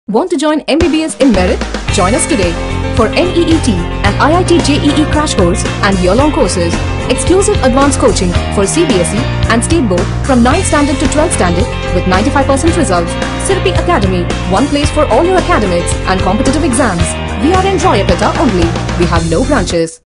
Want to join MBBS in Merit? Join us today for NEET and IIT JEE crash course and year-long courses. Exclusive advanced coaching for CBSE and State Board from 9th standard to 12th standard with 95% results. Sirpi Academy, one place for all your academics and competitive exams. We are in Royapettah only. We have no branches.